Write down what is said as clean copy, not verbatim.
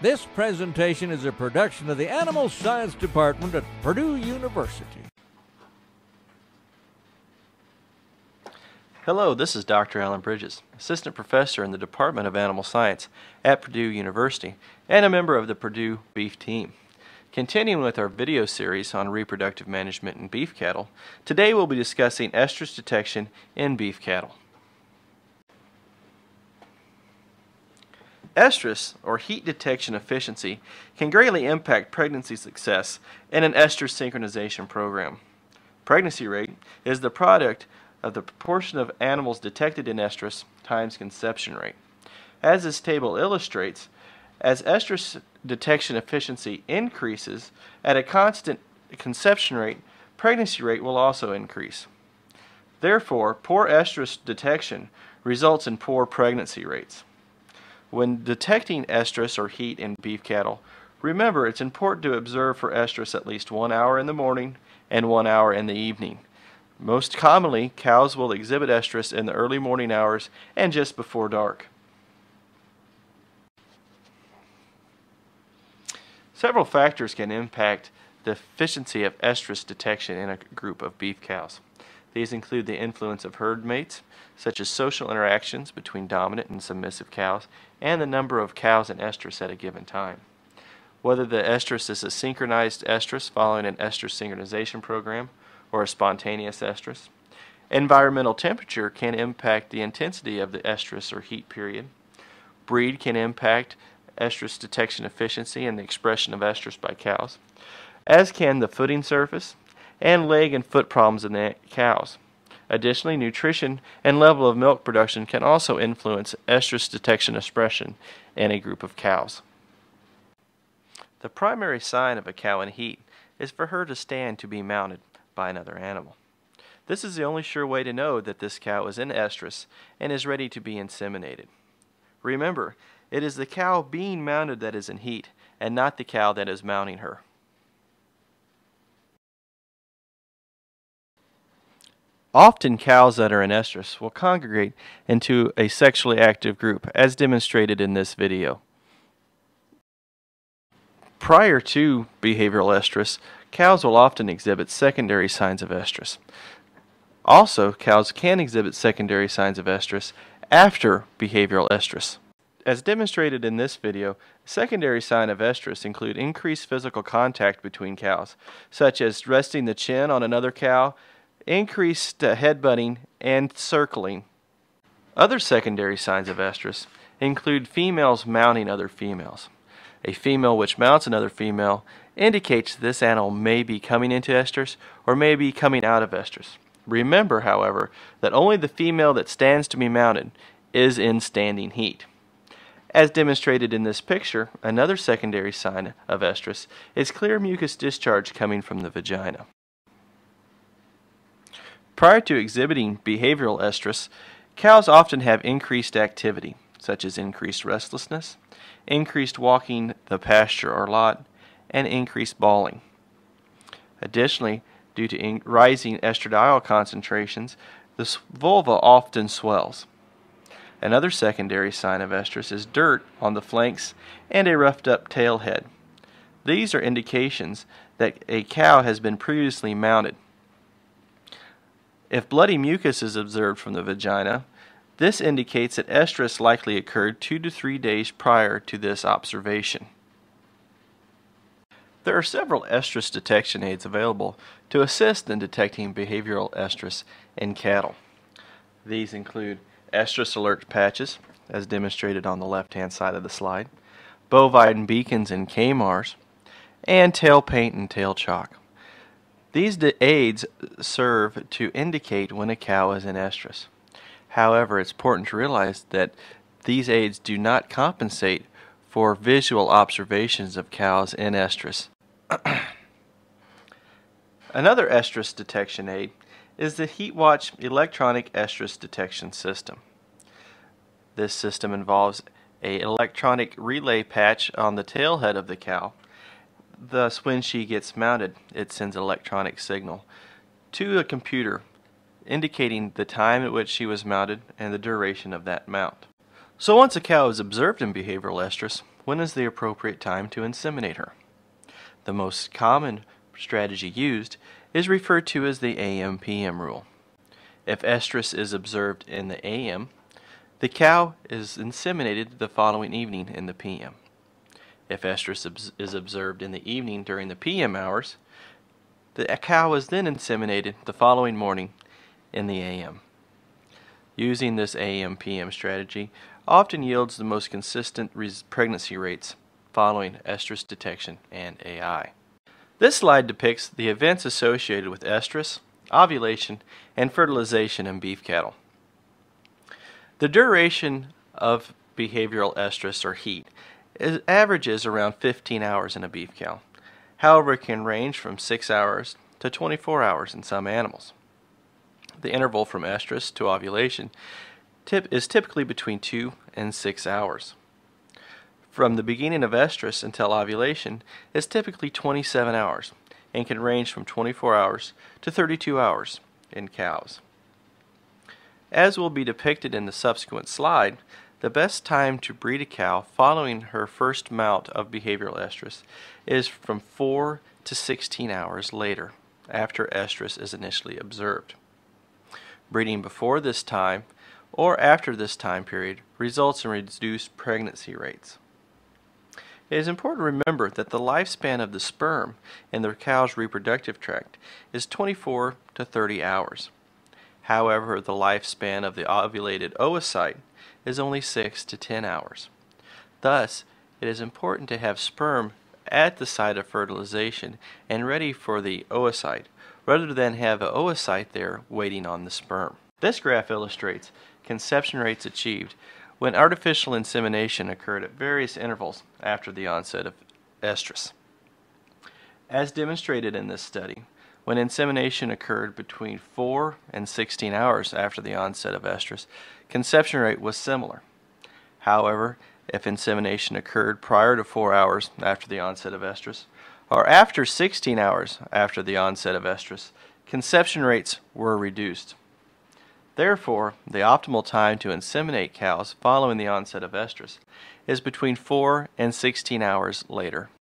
This presentation is a production of the Animal Science Department at Purdue University. Hello, this is Dr. Alan Bridges, Assistant Professor in the Department of Animal Science at Purdue University and a member of the Purdue Beef Team. Continuing with our video series on reproductive management in beef cattle, today we'll be discussing estrus detection in beef cattle. Estrus, or heat detection efficiency, can greatly impact pregnancy success in an estrus synchronization program. Pregnancy rate is the product of the proportion of animals detected in estrus times conception rate. As this table illustrates, as estrus detection efficiency increases at a constant conception rate, pregnancy rate will also increase. Therefore, poor estrus detection results in poor pregnancy rates. When detecting estrus or heat in beef cattle, remember it's important to observe for estrus at least 1 hour in the morning and 1 hour in the evening. Most commonly, cows will exhibit estrus in the early morning hours and just before dark. Several factors can impact the efficiency of estrus detection in a group of beef cows. These include the influence of herd mates, such as social interactions between dominant and submissive cows, and the number of cows in estrus at a given time. Whether the estrus is a synchronized estrus following an estrus synchronization program or a spontaneous estrus. Environmental temperature can impact the intensity of the estrus or heat period. Breed can impact estrus detection efficiency and the expression of estrus by cows, as can the footing surface and leg and foot problems in the cows. Additionally, nutrition and level of milk production can also influence estrus detection expression in a group of cows. The primary sign of a cow in heat is for her to stand to be mounted by another animal. This is the only sure way to know that this cow is in estrus and is ready to be inseminated. Remember, it is the cow being mounted that is in heat and not the cow that is mounting her. Often cows that are in estrus will congregate into a sexually active group, as demonstrated in this video. Prior to behavioral estrus, cows will often exhibit secondary signs of estrus. Also, cows can exhibit secondary signs of estrus after behavioral estrus. As demonstrated in this video, secondary signs of estrus include increased physical contact between cows, such as resting the chin on another cow, increased headbutting, and circling. Other secondary signs of estrus include females mounting other females. A female which mounts another female indicates this animal may be coming into estrus or may be coming out of estrus. Remember, however, that only the female that stands to be mounted is in standing heat. As demonstrated in this picture, another secondary sign of estrus is clear mucus discharge coming from the vagina. Prior to exhibiting behavioral estrus, cows often have increased activity, such as increased restlessness, increased walking the pasture or lot, and increased bawling. Additionally, due to rising estradiol concentrations, the vulva often swells. Another secondary sign of estrus is dirt on the flanks and a roughed up tail head. These are indications that a cow has been previously mounted. If bloody mucus is observed from the vagina, this indicates that estrus likely occurred 2 to 3 days prior to this observation. There are several estrus detection aids available to assist in detecting behavioral estrus in cattle. These include estrus alert patches, as demonstrated on the left-hand side of the slide, bovine beacons and KMARs, and tail paint and tail chalk. These aids serve to indicate when a cow is in estrus. However, it's important to realize that these aids do not compensate for visual observations of cows in estrus. Another estrus detection aid is the HeatWatch electronic estrus detection system. This system involves an electronic relay patch on the tail head of the cow. Thus, when she gets mounted, it sends an electronic signal to a computer indicating the time at which she was mounted and the duration of that mount. So once a cow is observed in behavioral estrus, when is the appropriate time to inseminate her? The most common strategy used is referred to as the AM-PM rule. If estrus is observed in the AM, the cow is inseminated the following evening in the PM. If estrus is observed in the evening during the PM hours, the cow is then inseminated the following morning in the AM. Using this AM-PM strategy often yields the most consistent pregnancy rates following estrus detection and AI. This slide depicts the events associated with estrus, ovulation, and fertilization in beef cattle. The duration of behavioral estrus or heat averages around 15 hours in a beef cow. However, it can range from 6 hours to 24 hours in some animals. The interval from estrus to ovulation is typically between 2 and 6 hours. From the beginning of estrus until ovulation is typically 27 hours and can range from 24 hours to 32 hours in cows. As will be depicted in the subsequent slide, the best time to breed a cow following her first mount of behavioral estrus is from 4 to 16 hours later, after estrus is initially observed. Breeding before this time or after this time period results in reduced pregnancy rates. It is important to remember that the lifespan of the sperm in the cow's reproductive tract is 24 to 30 hours. However, the lifespan of the ovulated oocyte is only 6 to 10 hours. Thus, it is important to have sperm at the site of fertilization and ready for the oocyte, rather than have an oocyte there waiting on the sperm. This graph illustrates conception rates achieved when artificial insemination occurred at various intervals after the onset of estrus. As demonstrated in this study, when insemination occurred between 4 and 16 hours after the onset of estrus, conception rate was similar. However, if insemination occurred prior to 4 hours after the onset of estrus, or after 16 hours after the onset of estrus, conception rates were reduced. Therefore, the optimal time to inseminate cows following the onset of estrus is between 4 and 16 hours later.